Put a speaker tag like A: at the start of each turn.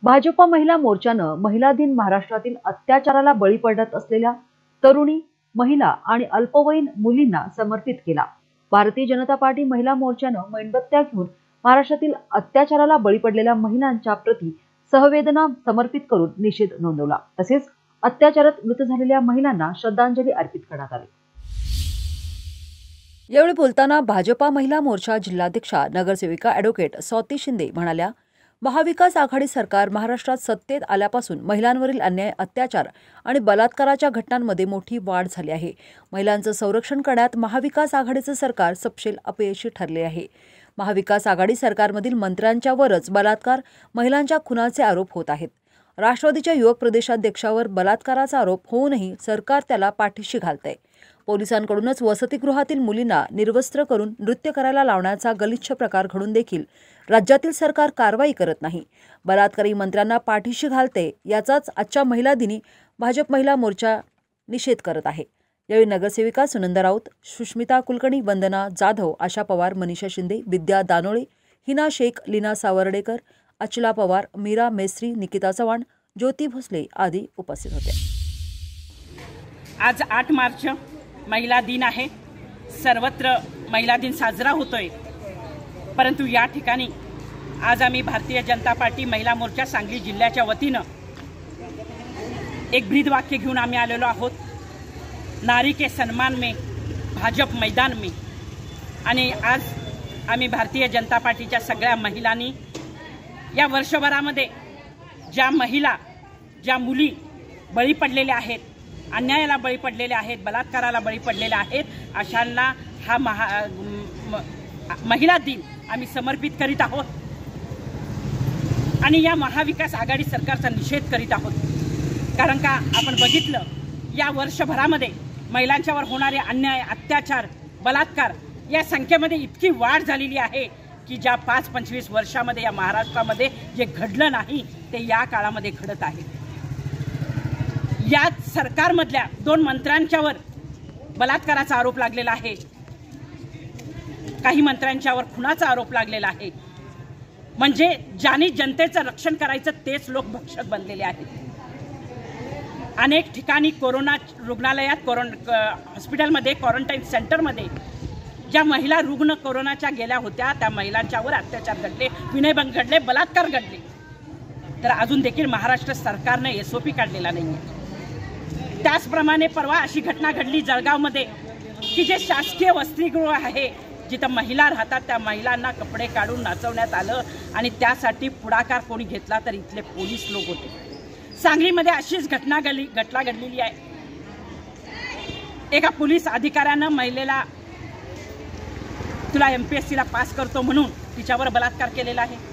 A: भाजपा महिला मोर्चानं महिला दिन महाराष्ट्रातील अत्याचाराला बळी पडत असलेल्या तरुणी, महिला आणि अल्पवयीन मुलींना समर्पित केला। भारतीय जनता पार्टी महिला मोर्चानं मेणबत्त्या घेऊन महाराष्ट्रातील अत्याचाराला बळी पडलेल्या महिलांच्या प्रती सहवेदना समर्पित करून निषेध नोंदवला। तसेच अत्याचारात मृत झालेल्या महिलांना श्रद्धांजली अर्पित करण्यात आली। यावेळी बोलताना भाजपा महिला मोर्चा जिल्हाध्यक्षा नगरसेविका ॲडव्होकेट स्वाती शिंदे म्हणाल्या, महाविकास आघाडी सरकार महाराष्ट्रात सत्तेत आल्यापासून महिलांवरील अन्याय, अत्याचार आणि बलात्काराच्या घटनांमध्ये मोठी वाढ झाली आहे। महिलांचं संरक्षण करण्यात महाविकास आघाडीचं सरकार सपशेल अपयशी ठरले आहे। महाविकास आघाडी सरकारमधील मंत्र्यांच्यावरच बलात्कार, महिलांच्या खुनाचे आरोप होत आहेत। राष्ट्रवादीच्या युवक प्रदेशाध्यक्षावर बलात्काराचा आरोप होऊनही सरकार त्याला पाठीशी घालतंय। पोलिसांकडूनच वसतिगृहातील मुलींना निर्वस्त्र करून नृत्य करायला लावण्याचा गलिच्छ प्रकार घडून देखील राज्यातील सरकार कारवाई करत नाही। बलात्कारी मंत्र्यांना पाठीशी घालते, याचाच आजच्या महिला दिनी भाजप महिला मोर्चा निषेध करत आहे। यावेळी नगरसेविका सुनंदा राऊत, सुष्मिता कुलकर्णी, वंदना जाधव, आशा पवार, मनीषा शिंदे, विद्या दानोळे, हिना शेख, लीना सावर्डेकर, अचला पवार, मीरा मेस्त्री, निकिता चव्हाण, ज्योती भोसले आदी उपस्थित होते।
B: आज 8 मार्च महिला दिन आहे। सर्वत्र महिला दिन साजरा होतोय, परंतु या ठिकाणी आज आम्ही भारतीय जनता पार्टी महिला मोर्चा सांगली जिल्ह्याच्या वतीनं एक ब्रीद वाक्य घेऊन आम्ही आलेलो आहोत। नारी के सम्मान में, भाजप मैदान में। आणि आज आम्ही भारतीय जनता पार्टीच्या सगळ्या महिलांनी या वर्षभरामध्ये ज्या महिला, ज्या मुली बळी पडलेल्या आहेत, अन्यायाला बळी पडलेल्या आहेत, बलात्काराला बळी पडलेल्या आहेत, अशांना हा महिला दिन आम्ही समर्पित करीत आहोत आणि या महाविकास आघाडी सरकारचा निषेध करीत आहोत। कारण का आपण बघितलं, या वर्षभरामध्ये महिलांच्यावर होणारे अन्याय, अत्याचार, बलात्कार या संख्येमध्ये इतकी वाढ झालेली आहे की ज्या 5-25 वर्षामध्ये या महाराष्ट्रामध्ये जे घडलं नाही ते या काळामध्ये घडत आहे। या सरकारमधल्या 2 मंत्र्यांच्यावर बलात्काराचा आरोप लागलेला आहे, काही मंत्र्यांच्यावर खुनाचा आरोप लागलेला आहे। म्हणजे ज्यांनी जनतेचं रक्षण करायचं तेच लोक भक्षक बनलेले आहेत। अनेक ठिकाणी कोरोना रुग्णालयात, हॉस्पिटलमध्ये, क्वारंटाईन सेंटरमध्ये ज्या महिला रुग्ण कोरोनाच्या गेल्या होत्या त्या महिलांच्यावर अत्याचार घडले, विनयभंग घडले, बलात्कार घडले, तर अजून देखील महाराष्ट्र सरकारने SOP काढलेला नाहीये। त्याचप्रमाणे परवा अशी घटना घडली जळगावमध्ये की जे शासकीय वसतिगृह आहे जिथं महिला राहतात त्या महिलांना कपडे काढून नाचवण्यात आलं आणि त्यासाठी पुढाकार कोणी घेतला तर इथले पोलीस लोक होते। सांगलीमध्ये अशीच घटना घडलेली आहे। एका पोलीस अधिकाऱ्यानं महिलेला तुला MPSCला पास करतो म्हणून तिच्यावर बलात्कार केलेला आहे।